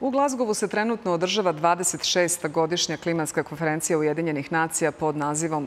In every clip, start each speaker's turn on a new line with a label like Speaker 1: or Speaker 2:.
Speaker 1: U Glazgovu se trenutno održava 26. godišnja klimatska konferencija Ujedinjenih nacija pod nazivom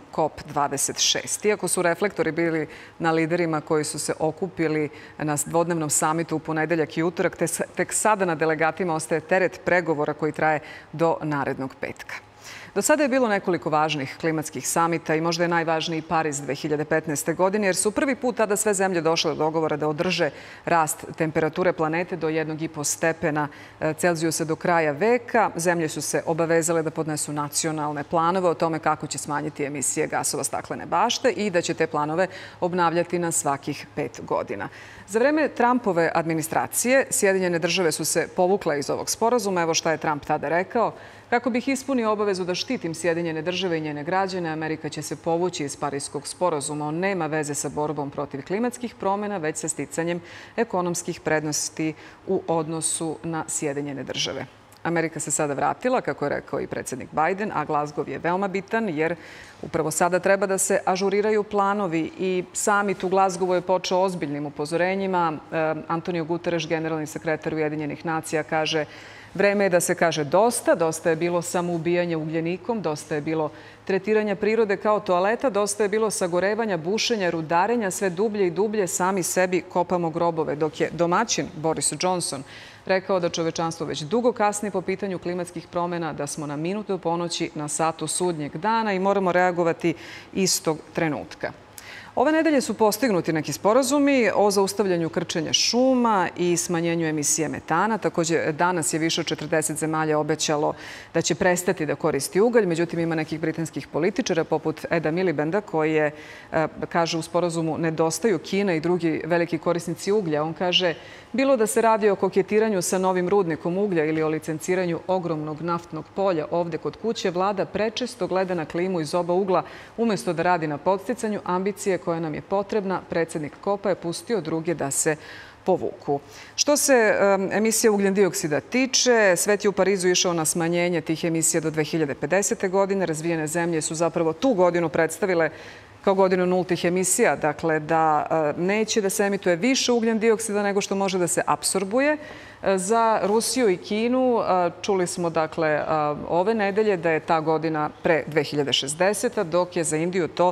Speaker 1: COP26. Iako su reflektori bili na liderima koji su se okupili na dvodnevnom samitu u ponedeljak i utorak, tek sada na delegatima ostaje teret pregovora koji traje do narednog petka. Do sada je bilo nekoliko važnih klimatskih samita i možda je najvažniji Pariz 2015. godine, jer su prvi put tada sve zemlje došle do dogovora da održe rast temperature planete do 1,5 stepena Celzijusa do kraja veka. Zemlje su se obavezale da podnesu nacionalne planove o tome kako će smanjiti emisije gasova staklene bašte i da će te planove obnavljati na svakih 5 godina. Za vreme Trumpove administracije Sjedinjene države su se povukle iz ovog sporazuma. Evo šta je Trump tada rekao. Kako bih ispunio obavezu da štitim Sjedinjene države i njene građane, Amerika će se povući iz Pariskog sporazuma. On nema veze sa borbom protiv klimatskih promjena, već sa sticanjem ekonomskih prednosti u odnosu na Sjedinjene države. Amerika se sada vratila, kako je rekao i predsjednik Biden, a Glazgov je veoma bitan jer upravo sada treba da se ažuriraju planovi i samit u Glazgovu je počeo ozbiljnim upozorenjima. Antonio Guterres, generalni sekretar Ujedinjenih nacija, kaže: vreme je da se kaže dosta, dosta je bilo samoubijanja ugljenikom, dosta je bilo tretiranja prirode kao toaleta, dosta je bilo sagorevanja, bušenja, rudarenja, sve dublje i dublje sami sebi kopamo grobove. Dok je domaćin Boris Johnson rekao da čovečanstvo već dugo kasni po pitanju klimatskih promjena, da smo na minutu do ponoći na satu sudnjeg dana i moramo reagovati istog trenutka. Ove nedelje su postignuti neki sporazumi o zaustavljanju krčenja šuma i smanjenju emisije metana. Također, danas je više od 40 zemalja obećalo da će prestati da koristi ugalj. Međutim, ima nekih britanskih političara poput Eda Milibanda koji je, kaže, u sporazumu nedostaju Kina i drugi veliki korisnici uglja. On kaže: bilo da se radi o koketiranju sa novim rudnikom uglja ili o licenciranju ogromnog naftnog polja ovde kod kuće, vlada prečesto gleda na klimu iz oba ugla umjesto da radi na podsticanju ambicije koja nam je potrebna. Predsjednik COP-a je pustio druge da se povuku. Što se emisije ugljen dioksida tiče, svet je u Parizu išao na smanjenje tih emisija do 2050. godine. Razvijene zemlje su zapravo tu godinu predstavile kao godinu nultih emisija, dakle da neće da se emituje više ugljen dioksida nego što može da se apsorbuje. Za Rusiju i Kinu čuli smo dakle ove nedelje da je ta godina pre 2060. dok je za Indiju to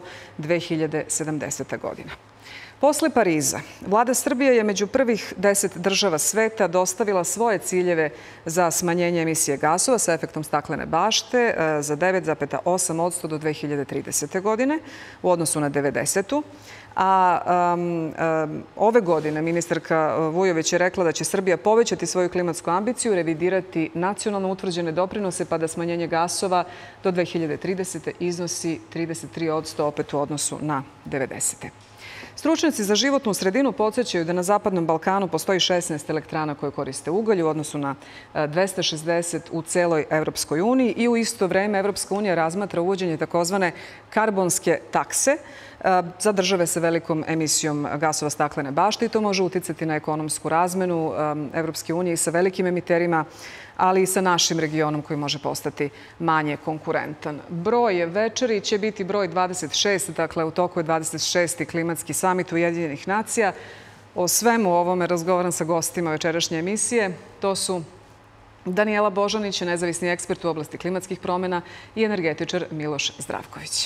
Speaker 1: 2070. godina. Posle Pariza, vlada Srbije je među prvih 10 država sveta dostavila svoje ciljeve za smanjenje emisije gasova sa efektom staklene bašte za 9,8% do 2030. godine u odnosu na 90. A ove godine ministarka Vujović je rekla da će Srbija povećati svoju klimatsku ambiciju, revidirati nacionalno utvrđene doprinose pa da smanjenje gasova do 2030. iznosi 33% opet u odnosu na 90. Stručnjaci za životnu sredinu podsjećaju da na Zapadnom Balkanu postoji 16 elektrana koje koriste ugalj u odnosu na 260 u celoj Evropskoj uniji i u isto vreme Evropska unija razmatra uvođenje takozvane karbonske takse za države sa velikom emisijom gasova staklene bašte i to može uticati na ekonomsku razmenu Evropske unije i sa velikim emiterima, ali i sa našim regionom koji može postati manje konkurentan. Broj večeri će biti broj 26, dakle u toku je 26. klimatski samit Ujedinjenih nacija. O svemu ovome razgovaram sa gostima večerašnje emisije. To su Danijela Božanić, nezavisni ekspert u oblasti klimatskih promjena, i energetičar Miloš Zdravković.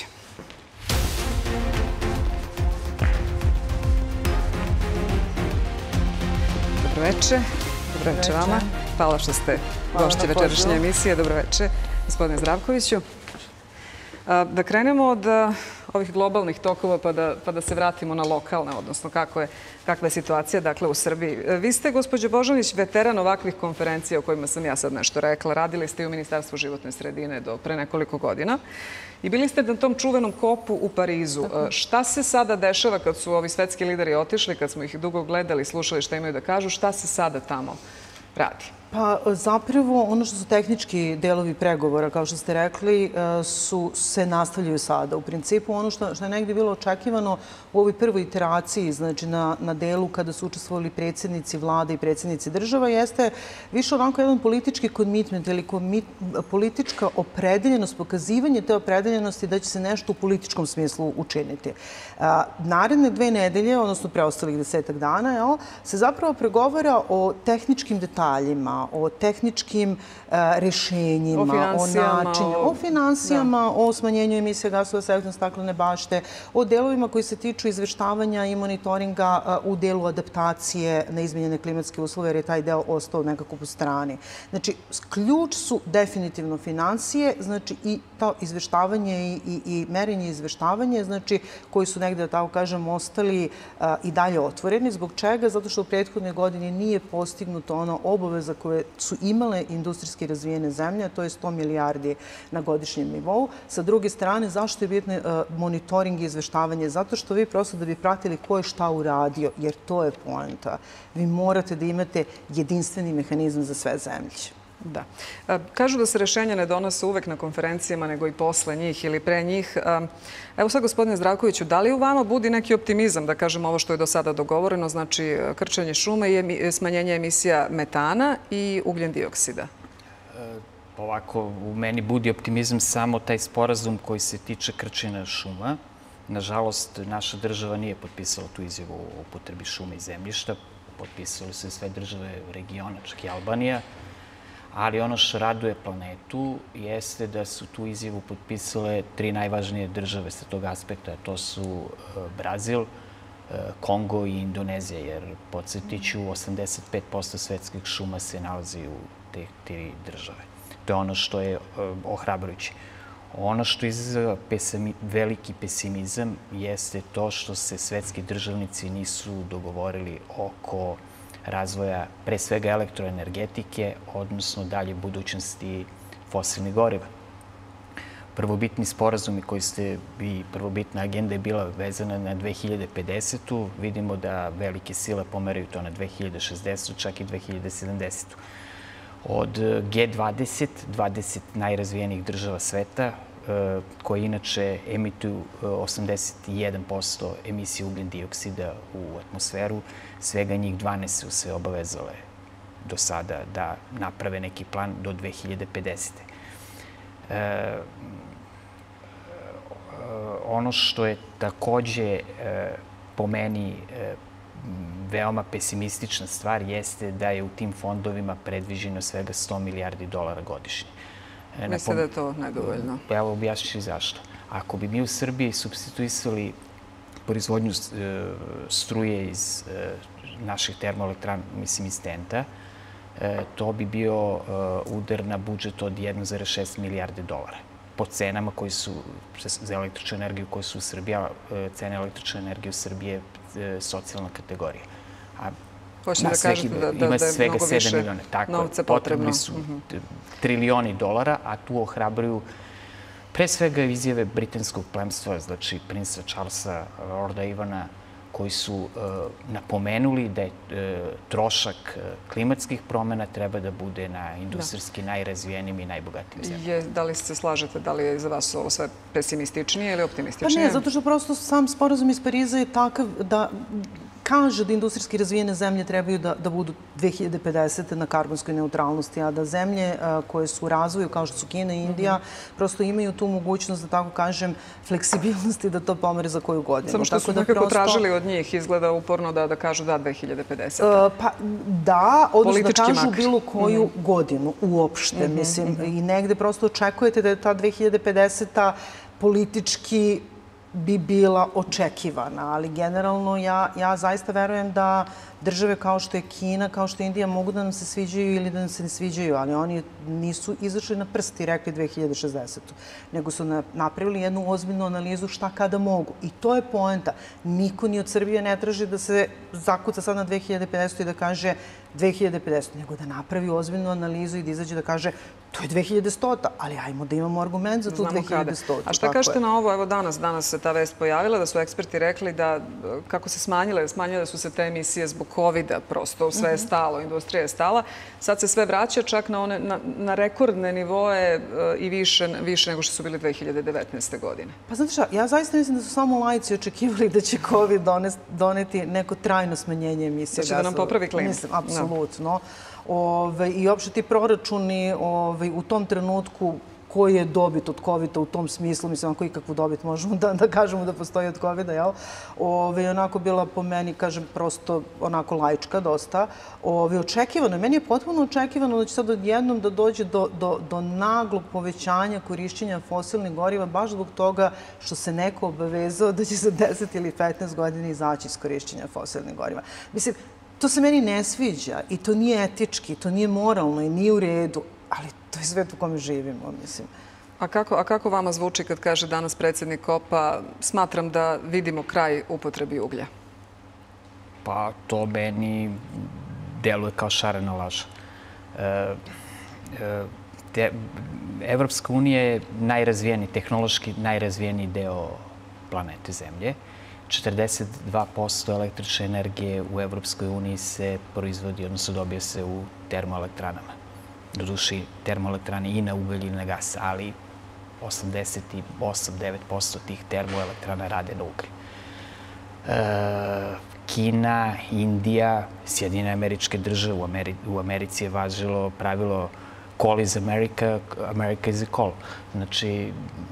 Speaker 1: Dobroveče. Dobroveče vama. Hvala što ste gošći večerašnje emisije. Dobroveče, gospodine Zdravkoviću. Da krenemo od ovih globalnih tokova pa da se vratimo na lokalne, odnosno kakva je situacija dakle u Srbiji. Vi ste, gospođo Božanić, veteran ovakvih konferencija o kojima sam ja sad nešto rekla. Radili ste i u Ministarstvu životne sredine do pre nekoliko godina i bili ste na tom čuvenom kopu u Parizu. Šta se sada dešava kad su ovi svetski lideri otišli, kad smo ih dugo gledali, slušali šta imaju da kažu, šta se sada tamo radi?
Speaker 2: Pa zapravo ono što su tehnički delovi pregovora, kao što ste rekli, se nastavljaju sada. U principu ono što je negdje bilo očekivano u ovoj prvoj iteraciji, znači na delu kada su učestvovali predsjednici vlade i predsjednici država, jeste više onako jedan politički komitment ili politička opredeljenost, pokazivanje te opredeljenosti da će se nešto u političkom smislu učiniti. Naredne 2 nedelje, odnosno preostalih 10 dana, se zapravo pregovara o tehničkim detaljima, detaljima, o tehničkim rešenjima, o načinju, o finansijama, o smanjenju emisije gasova sa efektom staklene bašte, o delovima koji se tiču izveštavanja i monitoringa u delu adaptacije na izmenjene klimatske uslove, jer je taj deo ostao nekako po strani. Znači, ključ su definitivno finansije, znači i to izveštavanje i merenje izveštavanje, znači koji su negde, da tako kažem, ostali i dalje otvoreni. Zbog čega? Zato što u prethodnoj godini nije postignuto ono obaveza koje su imale industrijski razvijene zemlje, a to je 100 milijardi na godišnjem nivou. Sa druge strane, zašto je bitno monitoring i izveštavanje? Zato što vi prosto da bi pratili ko je šta uradio, jer to je poenta. Vi morate da imate jedinstveni mehanizam za sve zemlje.
Speaker 1: Da. Kažu da se rešenja ne donose uvek na konferencijama, nego i posle njih ili pre njih. Evo sad, gospodine Zdravkoviću, da li u vama budi neki optimizam, da kažem ovo što je do sada dogovoreno, znači krčenje šume i smanjenje emisija metana i ugljen dioksida?
Speaker 3: Ovako, u meni budi optimizam samo taj sporazum koji se tiče krčenja šuma. Nažalost, naša država nije potpisala tu izjavu o upotrebi šume i zemljišta. Potpisali su sve države regiona, čak i Albanija. Ali ono što raduje planetu jeste da su tu izjavu potpisale 3 najvažnije države sa tog aspekta. To su Brazil, Kongo i Indonezija, jer podsjetiću, 85% svetskih šuma se nalazi u te 3 države. To je ono što je ohrabrujuće. Ono što izaziva veliki pesimizam jeste to što se svetski državnici nisu dogovorili oko razvoja pre svega elektroenergetike, odnosno dalje budućnosti fosilnih goriva. Prvobitni sporazumi koji ste i prvobitna agenda je bila vezana na 2050. Vidimo da velike sile pomeraju to na 2060. čak i 2070. Od G20, 20 najrazvijenijih država sveta, koje inače emituju 81% emisije ugljen dioksida u atmosferu, svega njih 12 su se obavezale do sada da naprave neki plan do 2050. Ono što je takođe po meni veoma pesimistična stvar jeste da je u tim fondovima predviđeno svega 100 milijardi dolara godišnje.
Speaker 1: Mislite da je to nedovoljno?
Speaker 3: Evo, objasnit ću zašto. Ako bi mi u Srbiji supstituisali proizvodnju struje iz naših termoelektrana, mislim iz TENT-a, to bi bio udar na budžet od 1,6 milijarde dolara. Po cenama koji su za električnu energiju koje su u Srbiji, a cena električne energije u Srbiji je socijalna kategorija.
Speaker 1: Hoćete da kažete da je mnogo više novca potrebno.
Speaker 3: Potrebni su trilioni dolara, a tu ohrabruju pre svega izjave britanskog plemstva, znači princa Charlesa, lorda Ivana, koji su napomenuli da je trošak klimatskih promena treba da bude na industrijski najrazvijenijim i najbogatijim zemljama.
Speaker 1: Da li se slažete, da li je za vas ovo sve pesimističnije ili optimističnije?
Speaker 2: Pa ne, zato što prosto sam sporazum iz Pariza je takav da kaže da industrijski razvijene zemlje trebaju da budu 2050. na karbonskoj neutralnosti, a da zemlje koje su u razvoju, kao što su Kina i Indija, prosto imaju tu mogućnost, da tako kažem, fleksibilnosti da to pomere za koju godinu.
Speaker 1: Samo što su nekako tražili od njih, izgleda uporno da kažu da 2050.
Speaker 2: Pa da, odnosno da kažu bilo koju godinu uopšte, mislim, i negde prosto očekujete da je ta 2050. politički bi bila očekivana, ali generalno ja zaista verujem da države kao što je Kina, kao što je Indija mogu da nam se sviđaju ili da nam se ne sviđaju, ali oni nisu izašli na prst i rekli 2060. Nego su napravili jednu ozbiljnu analizu šta kada mogu. I to je poenta. Niko ni od Srbije ne traži da se zakuca sad na 2050. i da kaže 2050. nego da napravi ozbiljnu analizu i da izađe da kaže to je 2100. Ali ajmo da imamo argument za tu 2100.
Speaker 1: A šta kažete na ovo? Evo danas se ta vest pojavila, da su eksperti rekli da kako se smanjile su se te emisije zbog COVID-a, prosto sve je stalo, industrija je stala. Sad se sve vraća čak na rekordne nivoe i više nego što su bili 2019. godine.
Speaker 2: Pa znate šta, ja zaista mislim da su samo laici očekivali da će COVID doneti neko trajno smanjenje emisije gasova.
Speaker 1: Da će da nam popravi klimu.
Speaker 2: Mislim, apsolutno. I uopšte ti proračuni u tom trenutku koji je dobit od COVID-a u tom smislu, mislim, ako ikakvu dobit možemo da kažemo da postoji od COVID-a, jel? Onako bila po meni, kažem, prosto onako laička dosta. Očekivano, meni je potpuno očekivano da će sad odjednom da dođe do naglog povećanja korišćenja fosilnih goriva, baš zbog toga što se neko obavezao da će za 10 ili 15 godina izaći iz korišćenja fosilnih goriva. Mislim, to se meni ne sviđa i to nije etički, to nije moralno i nije u redu, ali to je svet u kome živimo, mislim.
Speaker 1: A kako vama zvuči kad kaže danas predsjednik COP-a, smatram da vidimo kraj upotrebi uglja?
Speaker 3: Pa to meni deluje kao šarena laž. Evropska unija je tehnološki najrazvijeniji deo planete Zemlje. 42% električne energije u Evropskoj uniji se proizvodi, odnosno dobija se u termoelektranama. Doduše, termoelektrane i na ugalj i na gas, ali 88-9% tih termoelektrana rade na ugalj. Kina, Indija, Sjedinjene Američke Države, u Americi je važilo pravilo call is America, America is a call. Znači,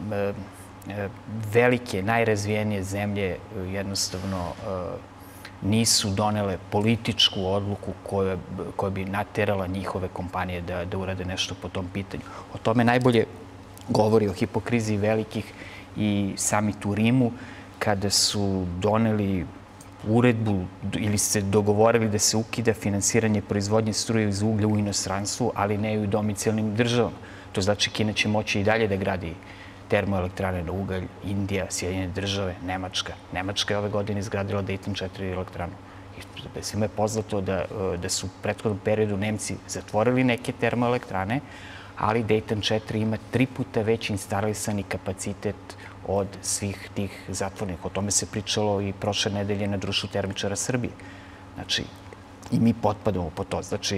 Speaker 3: velike, najrazvijenije zemlje jednostavno nisu donele političku odluku koja bi naterala njihove kompanije da urade nešto po tom pitanju. O tome najbolje govori o hipokriziji velikih i samit u Rimu, kada su doneli uredbu ili se dogovorili da se ukida finansiranje proizvodnje struje iz uglja u inostranstvu, ali ne i u domicilnim državama. To znači Kina će moći i dalje da gradi termoelektrane na ugalj, Indija, Sjedinjene Države, Nemačka. Nemačka je ove godine izgradila Dayton 4 elektranu. Svima je poznato da su u prethodnom periodu Nemci zatvorili neke termoelektrane, ali Dayton 4 ima 3 puta veći instalisani kapacitet od svih tih zatvornih. O tome se pričalo i prošle nedelje na Društvu termičara Srbije. Znači, i mi potpadamo po to. Znači,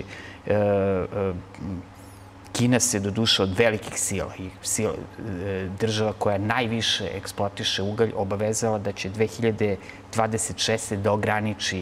Speaker 3: Kina se doduše od velikih sila i država koja najviše eksploatiše ugalj obavezala da će 2026. da ograniči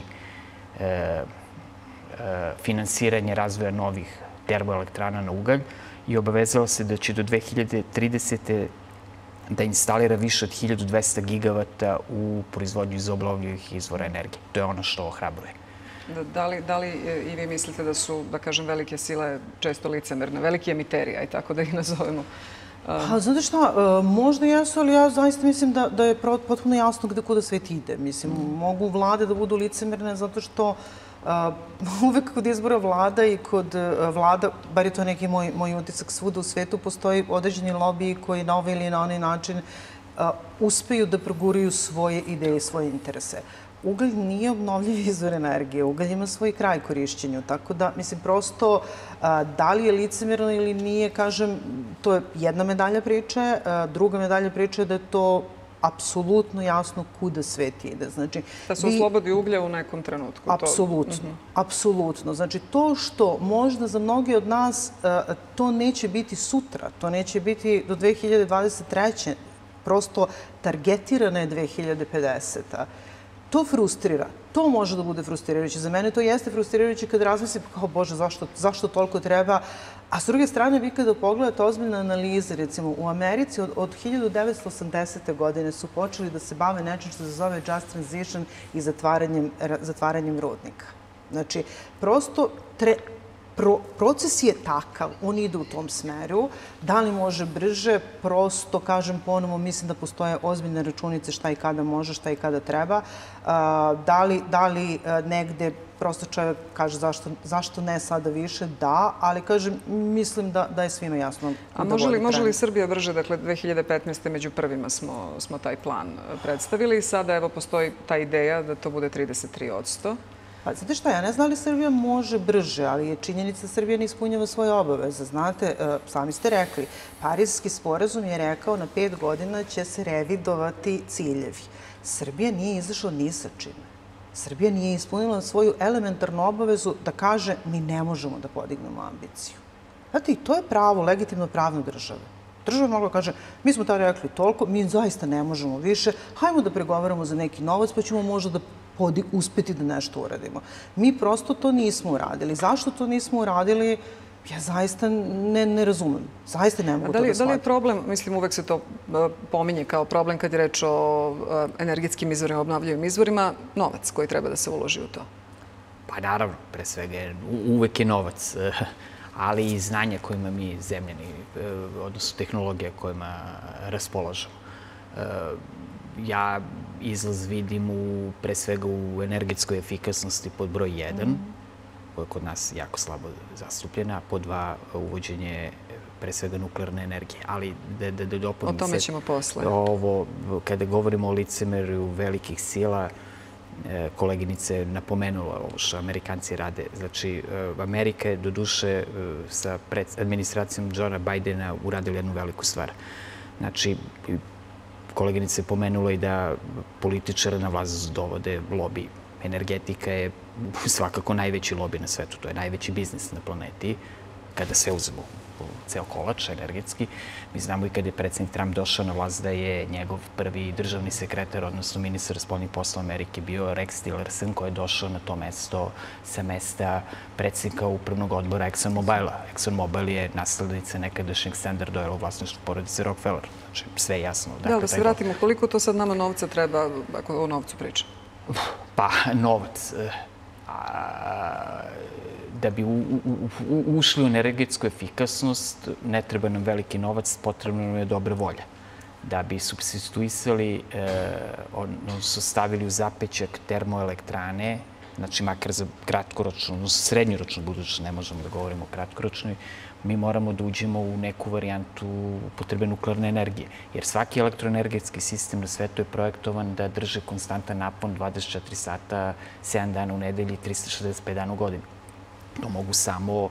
Speaker 3: finansiranje razvoja novih termoelektrana na ugalj i obavezala se da će do 2030. da instalira više od 1200 gigavata u proizvodnju iz obnovljivih izvora energije. To je ono što ohrabruje.
Speaker 1: Da li i vi mislite da su, da kažem, velike sile često licemerne, veliki emiteri, aj tako da ih nazovemo?
Speaker 2: Znate šta, možda jesu, ali ja zaista mislim da je potpuno jasno kuda svet ide. Mislim, mogu vlade da budu licemerne zato što uvek kod izbora vlada i kod vlada, bar je to neki moj utisak, svuda u svetu postoji određeni lobiji koji na ovaj ili na onaj način uspeju da proguraju svoje ideje i svoje interese. Ugalj nije obnovljiv izvor energije, ugalj ima svoj kraj korišćenju, tako da, mislim, prosto, da li je licemerno ili nije, kažem, to je jedna medalja priče, druga medalja priče je da je to apsolutno jasno kuda svet ide. Znači,
Speaker 1: da se oslobodi uglja u nekom trenutku.
Speaker 2: Apsolutno, apsolutno. Znači, to što možda za mnogi od nas to neće biti sutra, to neće biti do 2023. Prosto targetirana je 2050. To frustrira. To može da bude frustrirajuće. Za mene to jeste frustrirajuće kad razmislim kao, Bože, zašto toliko treba? A s druge strane, vi kada pogledate ozbiljne analize, recimo u Americi od 1980. godine su počeli da se bave nečim što se zove just transition i zatvaranjem rudnika. Znači, prosto proces je takav, on ide u tom smeru. Da li može brže? Prosto, kažem ponovo, mislim da postoje ozbiljne računice šta i kada može, šta i kada treba. Da li negde prosto čovjek kaže zašto ne sada više? Da, ali kažem, mislim da je svima jasno.
Speaker 1: A može li Srbija brže? Dakle, 2015. među prvima smo taj plan predstavili i sada evo postoji ta ideja da to bude 33%.
Speaker 2: Pa, znate šta, ja ne znam li Srbija može brže, ali je činjenica da Srbija ne ispunjava svoje obaveze. Znate, sami ste rekli, Pariski sporazum je rekao na 5 godina će se revidovati ciljevi. Srbija nije izašla ni sa čime. Srbija nije ispunila svoju elementarnu obavezu da kaže mi ne možemo da podignemo ambiciju. Znate, i to je pravo, legitimno pravno države. Država mogla kaže, mi smo tada rekli toliko, mi zaista ne možemo više, hajmo da pregovaramo za neki novac, pa ćemo možda da uspeti da nešto uradimo. Mi prosto to nismo uradili. Zašto to nismo uradili? Ja zaista ne razumem. Zaista ne mogu to da shvatim.
Speaker 1: Da li je problem, mislim uvek se to pominje kao problem kad je reč o energetskim izvorima, obnovljivim izvorima, novac koji treba da se uloži u to?
Speaker 3: Pa naravno, pre svega, uvek je novac, ali i znanje kojima mi zemljeni, odnosno tehnologija kojima raspolažemo. Ja izlaz vidim pre svega u energetskoj efikasnosti pod broj 1, koja je kod nas jako slabo zastupljena, pod 2 uvođenje pre svega nuklearne energije. Ali da dopunim se...
Speaker 1: O tome ćemo posle.
Speaker 3: Kada govorimo o licemerju velikih sila, koleginica je napomenula ovo što Amerikanci rade. Znači, Amerika je doduše sa administracijom Johna Bidena uradila jednu veliku stvar. Znači, koleginica je pomenula i da političara na vlast dovode lobi. Energetika je svakako najveći lobi na svetu. To je najveći biznis na planeti. Kada sve uzemo ceo kolač energetski. Mi znamo i kada je predsjednik Trump došao na vlast da je njegov prvi državni sekretar, odnosno ministar spoljnih poslova Amerike, bio Rex Tillerson, koji je došao na to mesto sa mesta predsjednika upravnog odbora ExxonMobila. ExxonMobil je naslednica nekadašnjeg Standard Oil u vlasništvu porodice Rockefeller. Znači, sve je jasno.
Speaker 1: Da se vratimo, koliko to sad nama novca treba, ako o novcu pričam?
Speaker 3: Pa, novac. Da bi ušli u energetsku efikasnost, ne treba nam veliki novac, potrebno nam je dobra volja. Da bi substituisali, odnosno stavili u zapećak termoelektrane, znači makar za kratkoročnu, odnosno srednjoročnu budućnost, ne možemo da govorimo o kratkoročnoj, mi moramo da uđemo u neku varijantu upotrebe nuklearne energije. Jer svaki elektroenergetski sistem na svetu je projektovan da drže konstantan napon 24 sata, 7 dana u nedelji, 365 dana u godini. To mogu samo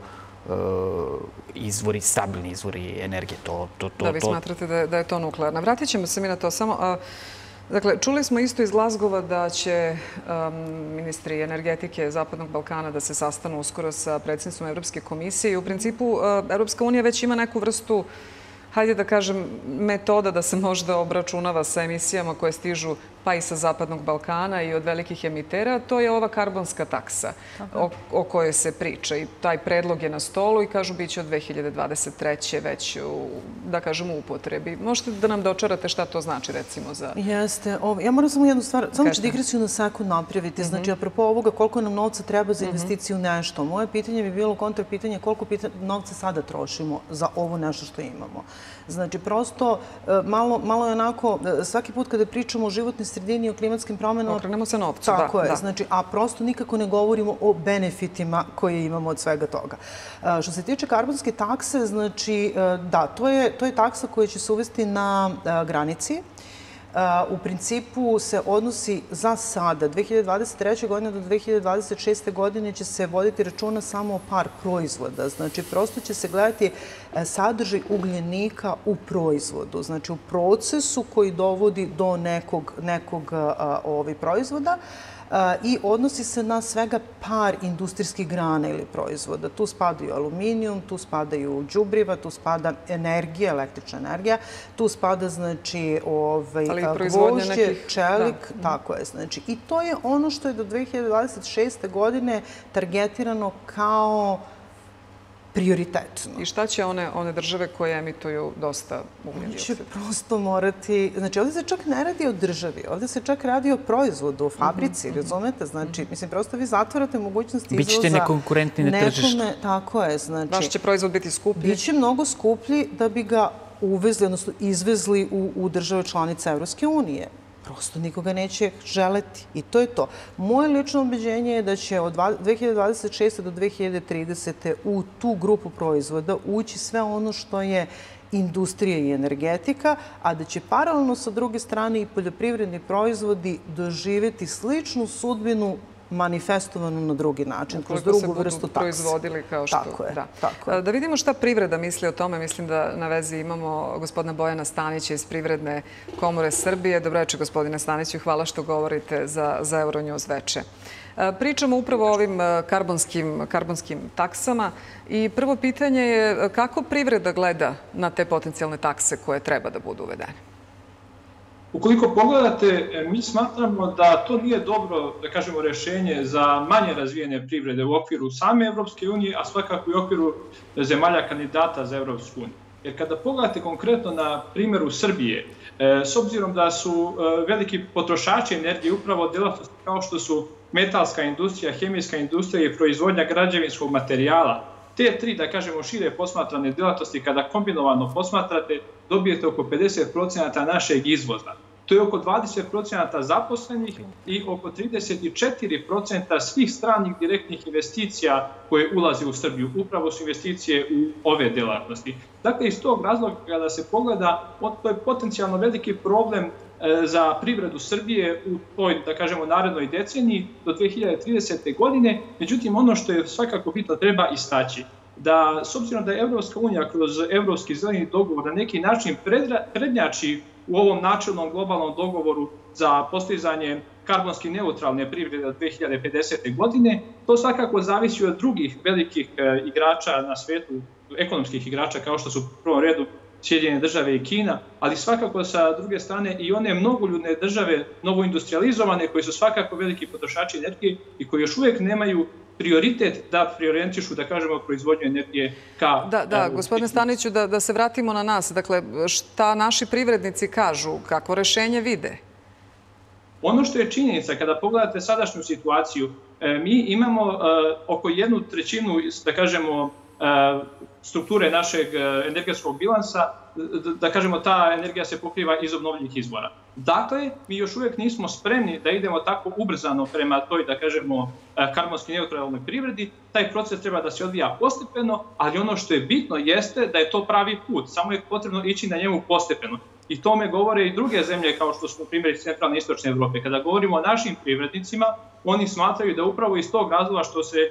Speaker 3: stabilni izvori energije.
Speaker 1: Da, vi smatrate da je to nuklearna. Vratit ćemo se mi na to samo. Dakle, čuli smo isto iz Glazgova da će ministri energetike Zapadnog Balkana da se sastanu uskoro sa predsjednicom Evropske komisije i u principu Evropska unija već ima neku vrstu, hajde da kažem, metoda da se možda obračunava sa emisijama koje stižu pa i sa Zapadnog Balkana i od velikih emitera. To je ova karbonska taksa o kojoj se priča i taj predlog je na stolu i kažu bit će od 2023. već da kažem u upotrebi. Možete da nam dočarate šta to znači recimo za...
Speaker 2: Jeste. Ja moram samo jednu stvar, samo ću digresiju na sekund napraviti. Znači, apropo ovoga koliko nam novca treba za investiciju nešto. Moje pitanje bi bilo kontra pitanje koliko novca sada trošimo za ovo nešto što imamo. Znači, prosto malo je onako, svaki put kada pričamo o životnoj sredini i o klimatskim promenama...
Speaker 1: Okrenemo se novcu, da.
Speaker 2: Tako je, znači, a prosto nikako ne govorimo o benefitima koje imamo od svega toga. Što se tiče karbonske takse, znači, da, to je taksa koja će se uvesti na granici. U principu se odnosi za sada, 2023. godine do 2026. godine će se voditi računa samo o par proizvoda. Znači, prosto će se gledati sadržaj ugljenika u proizvodu, znači u procesu koji dovodi do nekog proizvoda i odnosi se na svega par industrijskih grana ili proizvoda. Tu spadaju aluminijum, tu spadaju đubriva, tu spada energija, električna energija, tu spada, znači, gvožđe, čelik, tako je. Znači, i to je ono što je do 2026. godine targetirano kao prioritetno.
Speaker 1: I šta će one države koje emituju dosta ugljen dioksid?
Speaker 2: Će prosto morati... Znači, ovdje se čak ne radi o državi, ovdje se čak radi o proizvodu, o fabrici, razumete? Znači, mislim, prosto vi zatvorate mogućnost izvoza...
Speaker 3: Bićete nekonkurentni na tržištu.
Speaker 2: Tako je, znači...
Speaker 1: Vaš će proizvod biti skuplji?
Speaker 2: Biće mnogo skuplji da bi ga uvezli, odnosno izvezli u države članice Evropske unije. Prosto nikoga neće želeti. I to je to. Moje lično ubeđenje je da će od 2026. do 2030. u tu grupu proizvoda ući sve ono što je industrija i energetika, a da će paralelno sa druge strane i poljoprivredni proizvodi doživjeti sličnu sudbinu manifestovano na drugi način, kroz drugu vrstu takse.
Speaker 1: Proizvodili kao što...
Speaker 2: Tako je.
Speaker 1: Da vidimo šta privreda misli o tome. Mislim da na vezi imamo gospodina Bojana Stanića iz Privredne komore Srbije. Dobro večer, gospodine Staniću. Hvala što govorite za Euronews veče. Pričamo upravo o ovim karbonskim taksama i prvo pitanje je kako privreda gleda na te potencijalne takse koje treba da budu uvedene?
Speaker 4: Ukoliko pogledate, mi smatramo da to nije dobro, da kažemo, rešenje za manje razvijene privrede u okviru same Evropske unije, a svakako i u okviru zemalja kandidata za Evropsku uniju. Jer kada pogledate konkretno na primjeru Srbije, s obzirom da su veliki potrošači energije upravo delatnosti kao što su metalska industrija, hemijska industrija i proizvodnja građevinskog materijala, te tri, da kažemo, šire posmatrane delatnosti, kada kombinovano posmatrate, dobijete oko 50% našeg izvoza. To je oko 20% zaposlenih i oko 34% svih stranih direktnih investicija koje ulaze u Srbiju. Upravo su investicije u ove delatnosti. Dakle, iz tog razloga kada se pogleda, to je potencijalno veliki problem za privredu Srbije u toj, da kažemo, narednoj deceniji do 2030. godine. Međutim, ono što je svakako bitno treba istaći, da s obzirom da je Evropska unija kroz Evropski zeleni dogovor na neki način prednjači u ovom načelnom globalnom dogovoru za postizanje karbonski neutralne privrede od 2050. godine, to svakako zavisi od drugih velikih igrača na svetu, ekonomskih igrača kao što su u prvom redu Sjedinjene države i Kina, ali svakako sa druge strane i one mnogoljudne države, novoindustrializovane, koji su svakako veliki potrošači energije i koji još uvijek nemaju prioritet da priorijentišu, da kažemo, proizvodnju energije ka...
Speaker 1: Da, gospodine Staniću, da se vratimo na nas. Dakle, šta naši privrednici kažu, kako rešenje vide?
Speaker 4: Ono što je činjenica, kada pogledate sadašnju situaciju, mi imamo oko 1/3, da kažemo, strukture našeg energetskog bilansa, da kažemo, ta energija se pokriva iz obnovljivih izvora. Dakle, mi još uvijek nismo spremni da idemo tako ubrzano prema toj, da kažemo, karbonski neutralnoj privredi. Taj proces treba da se odvija postepeno, ali ono što je bitno jeste da je to pravi put. Samo je potrebno ići na njemu postepeno. I tome govore i druge zemlje, kao što su, na primjer, iz centralne i istočne Evrope. Kada govorimo o našim privrednicima, oni smatraju da upravo iz tog razloga što se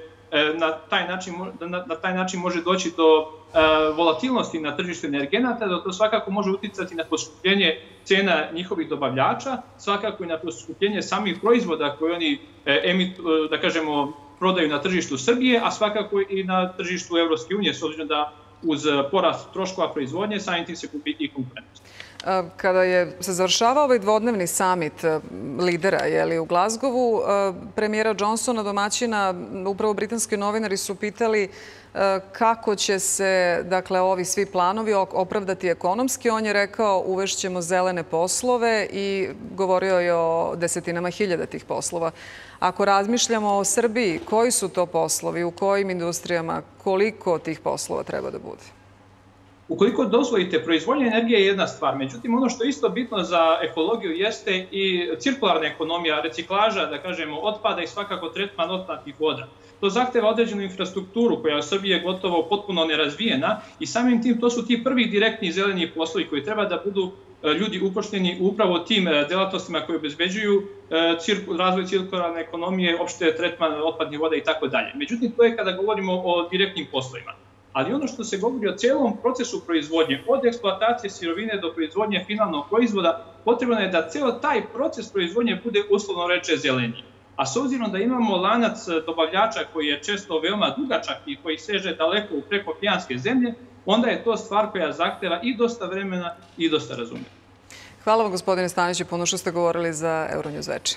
Speaker 4: na taj način može doći do volatilnosti na tržištu energenata, da to svakako može uticati na poskupljenje cena njihovih dobavljača, svakako i na poskupljenje samih proizvoda koje oni, da kažemo, prodaju na tržištu Srbije, a svakako i na tržištu Evropske unije, s obzirom da uz porast troškova proizvodnje samim tim se gubi i konkurentnost.
Speaker 1: Kada je se završavao ovaj dvodnevni samit lidera u Glazgovu, premijera Johnsona, domaćina, upravo britanski novinari su pitali kako će se, dakle, ovi svi planovi opravdati ekonomski. On je rekao uvešćemo zelene poslove i govorio je o desetinama hiljada tih poslova. Ako razmišljamo o Srbiji, koji su to poslovi, u kojim industrijama, koliko tih poslova treba da bude?
Speaker 4: Ukoliko dozvolite, proizvodnja energije je jedna stvar. Međutim, ono što je isto bitno za ekologiju jeste i cirkularna ekonomija, reciklaža, da kažemo, otpada i svakako tretman otpadnih voda. To zahteva određenu infrastrukturu koja u Srbiji je gotovo potpuno nerazvijena i samim tim to su ti prvi direktni zeleni poslovi koji treba da budu ljudi upošljeni upravo tim delatnostima koje obezbeđuju razvoj cirkularne ekonomije, opšte tretman otpadnih voda i tako dalje. Međutim, to je kada govorimo o direktnim poslovima. Ali ono što se govori o celom procesu proizvodnje, od eksploatacije sirovine do proizvodnje finalnog proizvoda, potrebno je da ceo taj proces proizvodnje bude, uslovno reče, zeleniji. A s obzirom da imamo lanac dobavljača koji je često veoma dugačak i koji seže daleko u prekookeanske zemlje, onda je to stvar koja zahteva i dosta vremena i dosta razumijevanja.
Speaker 1: Hvala vam, gospodine Staniću, puno što ste govorili za Euronews Veče.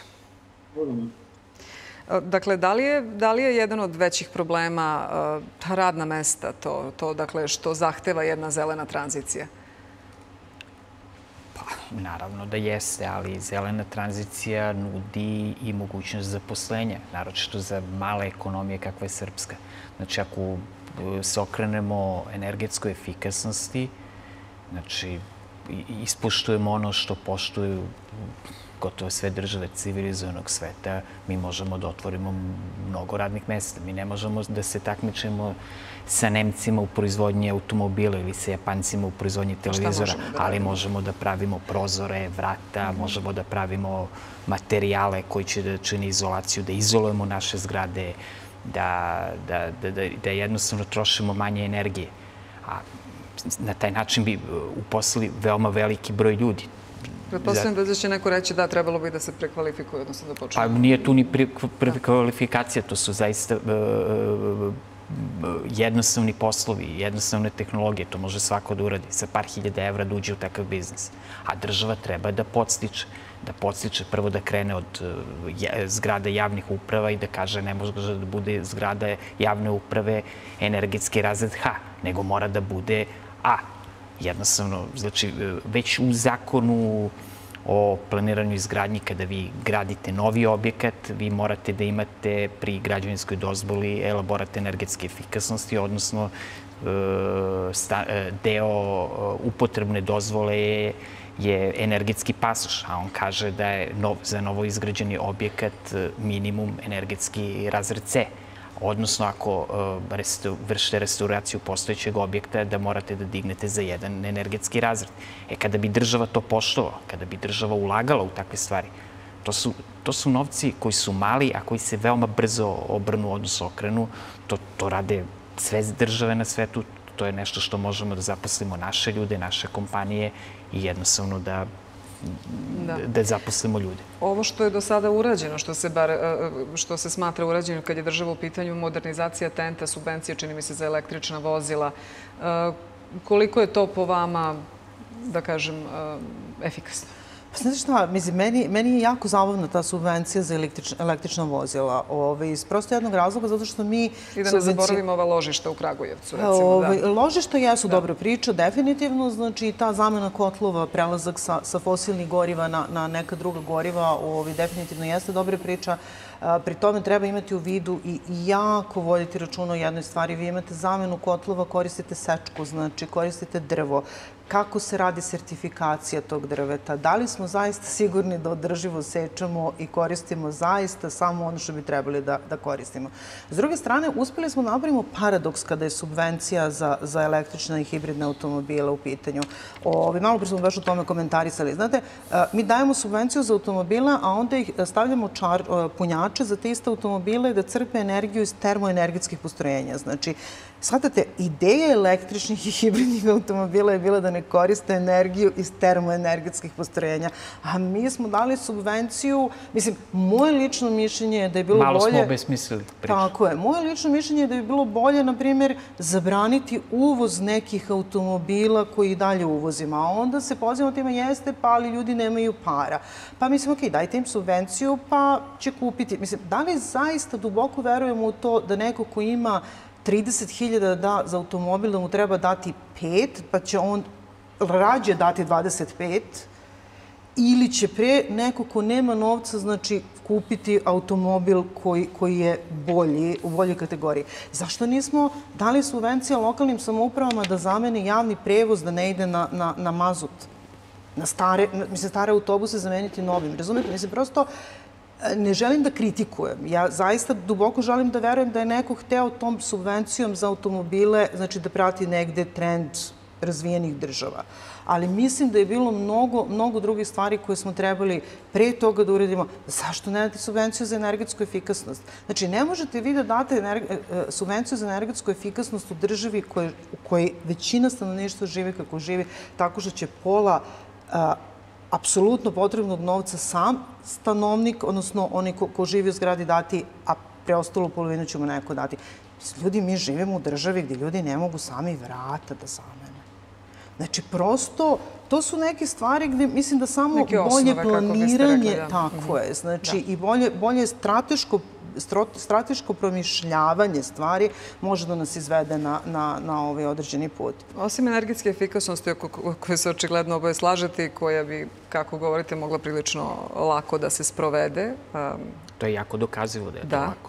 Speaker 1: Dakle, da li je jedan od većih problema radna mesta, to dakle, što zahteva jedna zelena tranzicija?
Speaker 3: Pa, naravno da jeste, ali zelena tranzicija nudi i mogućnost zaposlenja, naročito za male ekonomije kakva je srpska. Znači, ako se okrenemo energetskoj efikasnosti, znači, ispoštujemo ono što poštuju gotovo sve države civilizovanog sveta, mi možemo da otvorimo mnogo radnih mesta. Mi ne možemo da se takmičimo sa Nemcima u proizvodnji automobila ili sa Japancima u proizvodnji televizora, ali možemo da pravimo prozore, vrata, možemo da pravimo materijale koji će da čini izolaciju, da izolujemo naše zgrade, da jednostavno trošimo manje energije. A na taj način bi uposlili veoma veliki broj ljudi.
Speaker 1: Pretpostavljam da će neko reći da trebalo bi da se prekvalifikuje, odnosno da počne.
Speaker 3: Pa nije tu ni prekvalifikacija, to su zaista jednostavni poslovi, jednostavne tehnologije, to može svako da uradi, sa par hiljada evra da uđe u takav biznis. A država treba da podstiče prvo da krene od zgrada javnih uprava i da kaže ne može da bude zgrada javne uprave energetski razred H, nego mora da bude A. Jednostavno, znači, već u zakonu o planiranju izgradnji, kada vi gradite novi objekat, vi morate da imate pri građevinskoj dozvoli elaborat energetske efikasnosti, odnosno deo upotrebne dozvole je energetski pasoš, a on kaže da je za novo izgrađeni objekat minimum energetski razred C. Odnosno, ako vršite restauraciju postojećeg objekta, da morate da dignete za jedan energetski razred. Kada bi država to poštovala, kada bi država ulagala u takve stvari, to su novci koji su mali, a koji se veoma brzo obrnu, odnosno okrenu. To rade sve države na svetu. To je nešto što možemo da zaposlimo naše ljude, naše kompanije i jednostavno da zaposlimo ljude.
Speaker 1: Ovo što je do sada urađeno, što se smatra urađeno kad je država u pitanju modernizacija TENT-a, subvencije, čini mi se, za električna vozila, koliko je to po vama, da kažem, efikasno?
Speaker 2: Znate šta, mislim, meni je jako zabavna ta subvencija za električna vozila. Iz prosto jednog razloga, zato što mi...
Speaker 1: I da ne zaboravimo ova ložišta u Kragujevcu, recimo.
Speaker 2: Ložišta jesu dobra priča, definitivno. Znači, ta zamena kotlova, prelazak sa fosilnih goriva na neka druga goriva, definitivno jeste dobra priča. Pri tome treba imati u vidu i jako voditi računa o jednoj stvari. Vi imate zamenu kotlova, koristite sečku, znači koristite drvo. Kako se radi sertifikacija tog drveta? Da li smo zaista sigurni da održivo sečemo i koristimo zaista samo ono što bi trebali da koristimo? S druge strane, uspeli smo da napravimo paradoks kada je subvencija za električne i hibridne automobile u pitanju. Malo pre smo baš o tome komentarisali. Znate, mi dajemo subvenciju za automobile, a onda ih stavljamo punjače za te iste automobile da crpe energiju iz termoenergetskih postrojenja. Znači, shvatate, ideja električnih i hibridnih automobila je bila da ne koriste energiju iz termoenergetskih postrojenja. A mi smo dali subvenciju, mislim, moje lično mišljenje je da je bilo bolje...
Speaker 3: Malo smo obesmislili priču.
Speaker 2: Tako je. Moje lično mišljenje je da je bilo bolje, na primjer, zabraniti uvoz nekih automobila koji i dalje uvozimo. A onda se pozivamo time jeste, pa ali ljudi nemaju para. Pa mislim, ok, dajte im subvenciju, pa će kupiti. Mislim, da li zaista duboko verujemo u to da neko ko ima 30.000 da za automobil da mu treba dati 5, pa će on rađe dati 25, ili će pre neko ko nema novca, znači, kupiti automobil koji je bolji, u boljoj kategoriji. Zašto nismo dali subvencije lokalnim samoupravama da zamene javni prevoz, da ne ide na mazut? Na stare autobuse zameniti novim. Razumete? Mislim, prosto ne želim da kritikujem. Ja zaista duboko želim da verujem da je neko hteo tom subvencijom za automobile, znači da prati negde trend razvijenih država. Ali mislim da je bilo mnogo drugih stvari koje smo trebali pre toga da uradimo. Zašto ne date subvenciju za energetsku efikasnost? Znači, ne možete vi da date subvenciju za energetsku efikasnost u državi u kojoj većina stanovništva živi kako živi, tako što će pola apsolutno potrebnog novca sam stanovnik, odnosno onaj ko živi u zgradi dati, a preostalu polovinu ćemo neko dati. Ljudi, mi živimo u državi gdje ljudi ne mogu sami vrata da zamene. Znači, prosto, to su neke stvari gdje mislim da samo bolje planiranje, tako je, znači i bolje strateško promišljavanje stvari može da nas izvede na ovaj određeni put.
Speaker 1: Osim energetske efikasnosti koje se očigledno oboje slažete i koja bi, kako govorite, mogla prilično lako da se sprovede.
Speaker 3: To je jako dokazivo da je to lako.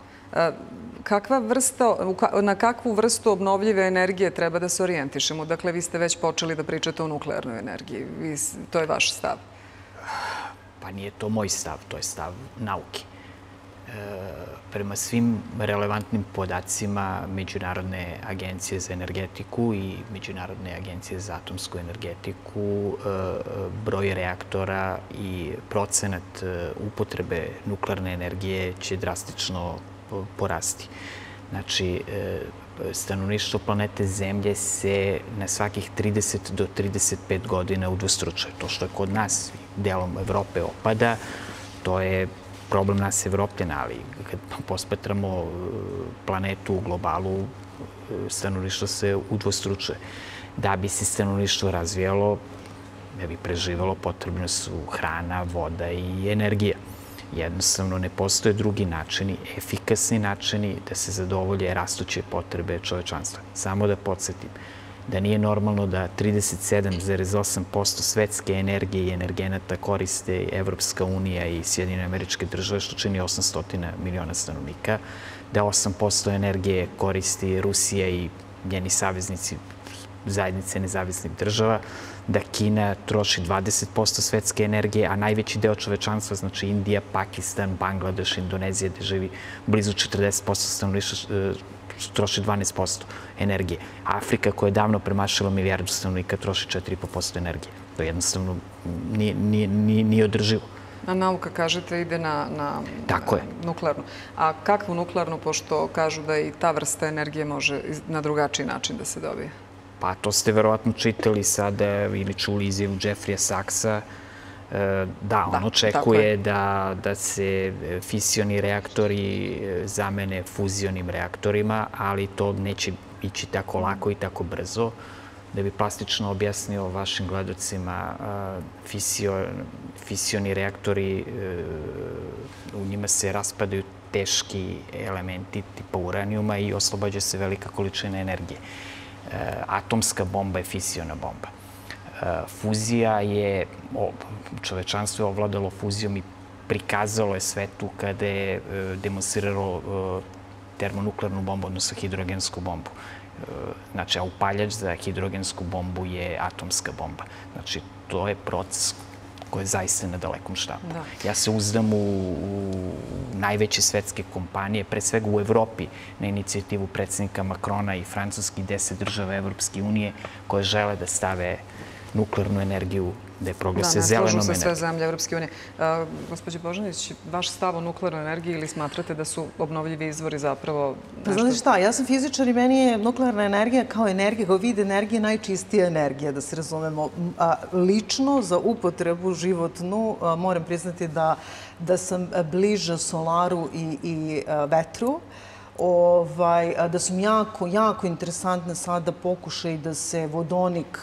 Speaker 1: Na kakvu vrstu obnovljive energije treba da se orijentišemo? Dakle, vi ste već počeli da pričate o nuklearnoj energiji. To je vaš stav.
Speaker 3: Pa nije to moj stav, to je stav nauke. Prema svim relevantnim podacima Međunarodne agencije za energetiku i Međunarodne agencije za atomsku energetiku, broj reaktora i procenat upotrebe nuklearne energije će drastično porasti. Znači, stanovništvo planete Zemlje se na svakih 30 do 35 godina udvostručuje. To što je kod nas delom Evrope opada, to je problem nas Evropljana, ali kad posmatramo planetu u globalu, stanovništvo se udvostručuje. Da bi se stanovništvo razvijalo, da bi preživalo, potrebne su hrana, voda i energija. Jednostavno ne postoje drugi načini, efikasni načini da se zadovolje rastuće potrebe čovečanstva. Samo da podsjetim da nije normalno da 37,8% svetske energije i energenata koriste Evropska unija i Sjedinjene Američke Države, što čini 800 miliona stanovnika, da 8% energije koristi Rusija i njeni saveznici zajednice nezavisnih država, da Kina troši 20% svetske energije, a najveći deo čovečanstva, znači Indija, Pakistan, Bangladeš, Indonezija, gde živi blizu 40% stanovništva, troši 12% energije. Afrika, koja je davno premašila milijardu stanovnika, troši 4,5% energije. To jednostavno nije održivo.
Speaker 1: A nauka, kažete, ide na nuklearnu. A kakvu nuklearnu, pošto kažu da i ta vrsta energije može na drugačiji način da se dobije?
Speaker 3: Pa to ste verovatno čitali sada ili čuli izjavu Jeffrija Saxa. Da, on očekuje da se fisioni reaktori zamene fuzionim reaktorima, ali to neće ići tako lako i tako brzo. Da bi plastično objasnio vašim gledocima, fisioni reaktori, u njima se raspadaju teški elementi tipa uranijuma i oslobađa se velika količina energije. Atomska bomba je fisiona bomba. Fuzija je, čovečanstvo je ovladalo fuzijom i prikazalo je svetu kada je demonstriralo termonuklearnu bombu, odnosno hidrogensku bombu. Znači, a upaljač za hidrogensku bombu je atomska bomba. Znači, to je proces koji je zaista na dalekom štapu. Ja se uzdam u najveće svetske kompanije, pre svega u Evropi, na inicijativu predsjednika Macrona i francuskih 10 država Evropske unije, koje žele da stave nuklearnu energiju, da je proglase zelenom energijom.
Speaker 1: Da, ne slažu se sve zemlje Evropske unije. Gospođo Božanić, vaš stav o nuklearnoj energiji ili smatrate da su obnovljivi izvori zapravo nešto?
Speaker 2: Znate šta, ja sam fizičar i meni je nuklearna energija kao energija, kao vid energije najčistija energija, da se razumemo. Lično za upotrebu životnu moram priznati da sam bliža solaru i vetru, da su jako interesantne sada pokušaj da se vodonik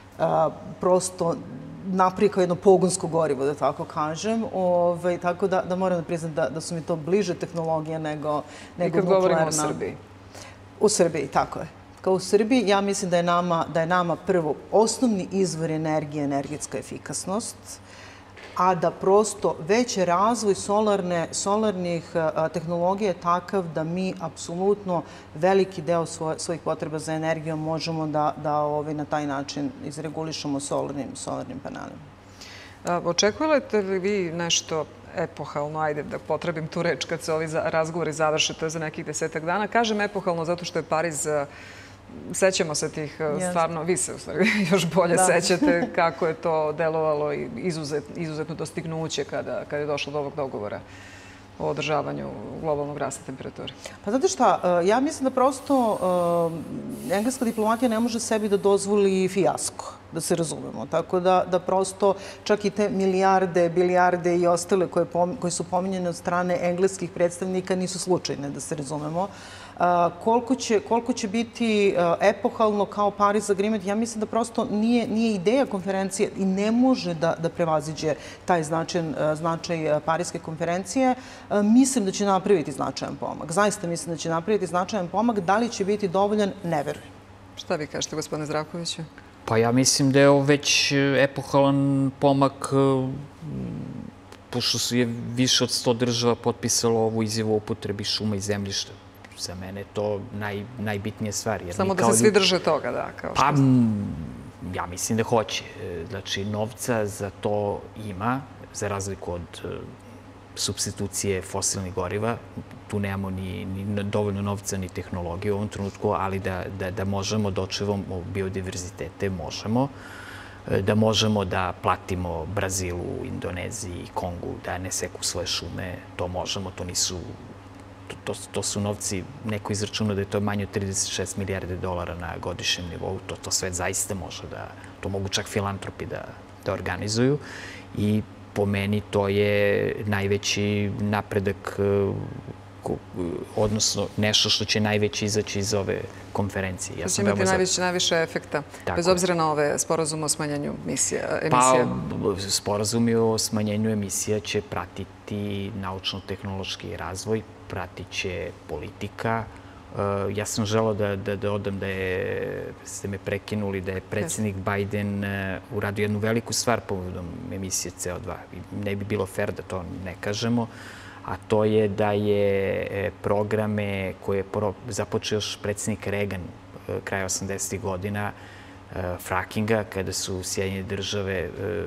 Speaker 2: prosto napravi kao jedno pogonsko gorivo, da tako kažem. Tako da moram da priznam da su mi to bliže tehnologije nego nuklearna.
Speaker 1: I kad govorimo o Srbiji?
Speaker 2: U Srbiji, tako je. Kao u Srbiji, ja mislim da je nama prvo osnovni izvor energije energetska efikasnost, a da prosto već razvoj solarnih tehnologija je takav da mi apsolutno veliki deo svojih potreba za energijom možemo da na taj način izregulišemo solarnim panelima.
Speaker 1: Očekujete li vi nešto epohalno, ajde da potrebim tu reč kad se ovi razgovori završe, to je za nekih 10-ak dana. Kažem epohalno zato što je Pariz, sećamo se tih stvarno, vi se u stvari još bolje sećate kako je to delovalo i izuzetno dostignuće kada je došlo do ovog dogovora o održavanju globalnog rasta temperature.
Speaker 2: Pa znate šta, ja mislim da prosto engleska diplomatija ne može sebi da dozvoli fijasko, da se razumemo. Tako da prosto čak i te milijarde, bilijarde i ostale koje su pominjene od strane engleskih predstavnika nisu slučajne, da se razumemo. Koliko će biti epohalno kao Paris Agreement, ja mislim da prosto nije ideja konferencije i ne može da prevaziđe taj značaj Pariske konferencije. Mislim da će napraviti značajan pomak. Zaista mislim da će napraviti značajan pomak. Da li će biti dovoljan, ne verujem.
Speaker 1: Šta vi kažete, gospodine Zdravkoviću?
Speaker 3: Pa ja mislim da je ovo već epohalan pomak, pošto je više od 100 država potpisalo ovu izjavu o upotrebi šuma i zemljišta. Za mene je to najbitnija stvar.
Speaker 1: Samo da se svi drže toga, da?
Speaker 3: Pa, ja mislim da hoće. Znači, novca za to ima, za razliku od supstitucije fosilnih goriva. Tu nemamo ni dovoljno novca ni tehnologije u ovom trenutku, ali da možemo da očuvamo biodiverzitete, možemo. Da možemo da platimo Brazilu, Indoneziji, Kongu da ne seku svoje šume, to možemo, to nisu... To su novci, neko izračuna da je to manje od 36 milijarde dolara na godišnjem nivou. To sve zaista može da, to mogu čak filantropi da organizuju. I po meni to je najveći napredak, odnosno nešto što će najveće izaći iz ove konferencije.
Speaker 1: To će imati najviše efekta, bez obzira na ove sporazume o smanjenju emisija?
Speaker 3: Pa, sporazumi o smanjenju emisija će pratiti naučno-tehnološki razvoj, pratit će politika. Ja sam želeo da dodam da ste me prekinuli, da je predsjednik Biden uradio jednu veliku stvar povodom emisije CO2. Ne bi bilo fair da to ne kažemo, a to je da je programe koje je započeo još predsjednik Reagan kraja 80. godina, frackinga, kada su Sjedinjene države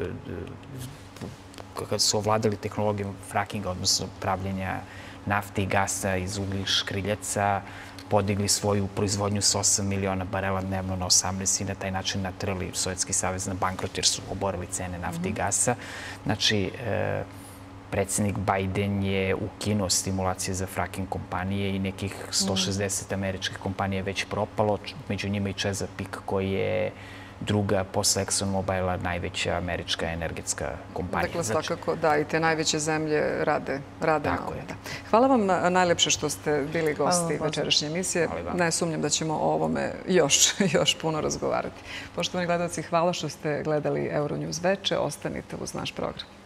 Speaker 3: kada su ovladali tehnologijom frackinga, odnosno pravljenja nafte i gasa iz ugljih škriljaca, podigli svoju proizvodnju s 8 miliona barela dnevno na 18 i na taj način natrali Sovjetski savez na bankrot jer su oborili cene nafte i gasa. Znači, predsjednik Biden je ukinuo stimulacije za fracking kompanije i nekih 160 američkih kompanija je već propalo, među njima i Chesapeake koji je druga posle ExxonMobila najveća američka energetska kompanija.
Speaker 1: Dakle, svakako da, i te najveće zemlje rade na ovome. Hvala vam najlepše što ste bili gosti večerašnje emisije. Ne sumnjam da ćemo o ovome još puno razgovarati. Poštovani gledalci, hvala što ste gledali Euronews veče. Ostanite uz naš program.